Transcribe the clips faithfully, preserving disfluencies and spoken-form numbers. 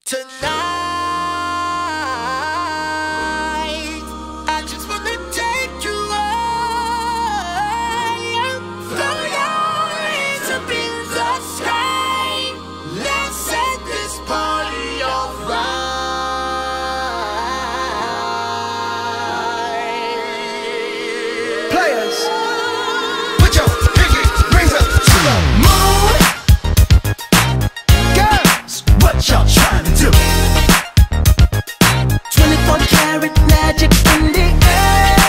Tonight, I just wanna take you high. Throw your hands up in the sky. Let's set this party on fire. Players, put your pinky rings up to the moon. Girls, what y'all trying to do? twenty-four karat magic in the air.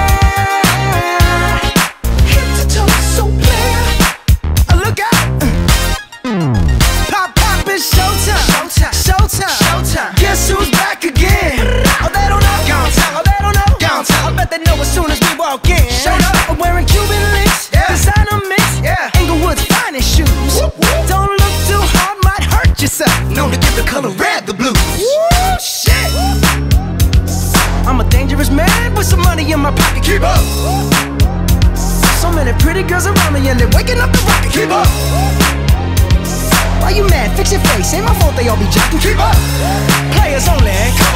Head to toe, so clear. Uh, look out! Pop, pop, it's showtime. Showtime. Showtime. Showtime. Guess who's back again? Oh, they don't know. Gone time. Oh, they don't know. Gone time. I bet they know as soon as we walk in. Showed up. I'm wearing Cuban links. Yeah. Designer mix. Yeah. Inglewood's finest shoes. Whoop, whoop. Don't look too hard, might hurt yourself. Known to give the color red the blues. Woo, shit. I'm a dangerous man with some money in my pocket. Keep up. So many pretty girls around me and they're waking up the rocket. Keep up. Why you mad? Fix your face. Ain't my fault they all be jocking. Keep up. Players only. Come